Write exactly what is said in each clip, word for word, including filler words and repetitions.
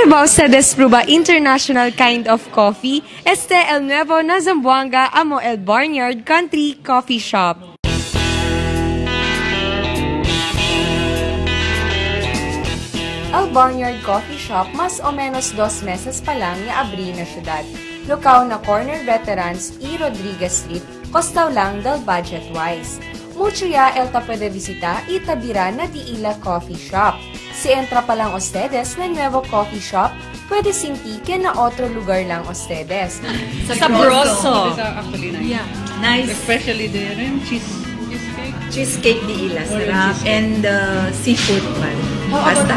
Carabao ustedes prueba international kind of coffee? Este el nuevo na Zamboanga amo el Barnyard Country Coffee Shop. El Barnyard Coffee Shop mas o menos dos meses pa lang iabri na syudad. Lukaw na corner veterans E. Rodriguez Street, kostaw lang del budget wise. Mucho ya el ta puede visita y tabira na Diila Coffee Shop. Si entra pa lang ustedes na nuevo coffee shop, pwede sinti que na otro lugar lang ustedes. Sabroso. These are actually nice. Yeah, nice. Especially the rim cheese cheesecake. Cheesecake Diila, Or sarap. cheesecake. And uh, seafood man. Basta.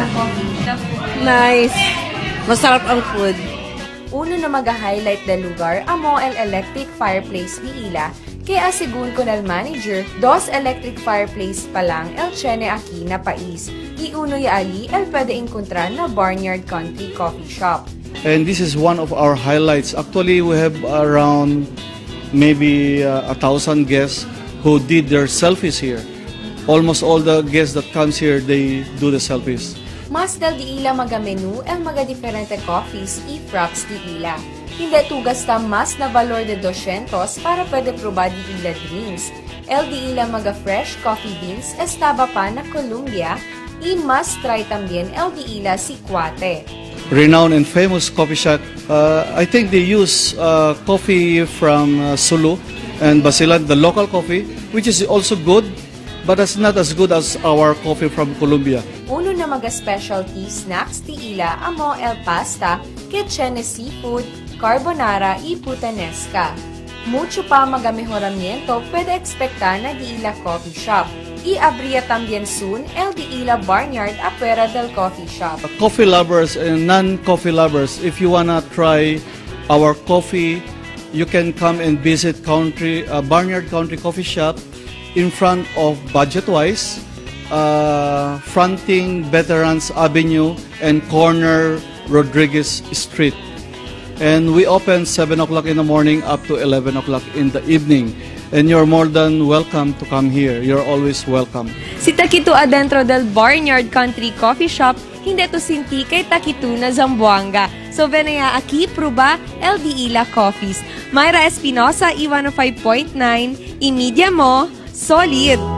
Nice. Masarap ang food. Uno na mag-highlight na lugar amo el electric fireplace Diila, kaya asigun ko nal manager, dos electric fireplace pa lang el tiene aquí na pais. Iuno ya ali el pwede encontrar na Barnyard Country Coffee Shop. And this is one of our highlights. Actually, we have around maybe uh, a thousand guests who did their selfies here. Almost all the guests that comes here, they do the selfies. Mas dal Diila maga menu el maga diferente coffees y fraps Diila. Hindi tugas ta mas na valor de doscientos para pwede probar Diila drinks. El Diila maga fresh coffee beans estaba pa na Colombia y mas try también el Diila si Cuate. Renowned and famous coffee shop. Uh, I think they use uh, coffee from uh, Sulu and Basilan, the local coffee, which is also good, but it's not as good as our coffee from Colombia. Uno na maga specialty snacks Diila amo el pasta, kitchen seafood, carbonara y putanesca. Mucho pa maga mejoramiento pwede expectar na Diila Coffee Shop. Y abría también soon el Diila Barnyard afuera del coffee shop. Coffee lovers and non-coffee lovers, if you wanna try our coffee, you can come and visit Country uh, Barnyard Country Coffee Shop in front of Budgetwise, uh, fronting Veterans Avenue and corner Rodriguez Street. And we open seven o'clock in the morning up to eleven o'clock in the evening. And you're more than welcome to come here. You're always welcome. Si Taquito adentro del Barnyard Country Coffee Shop, hindi to sinti kay Taquito na Zamboanga. So venaya aquí pruba el Diila Coffees. Mayra Espinosa, E one oh five point nine, i-media mo, solid!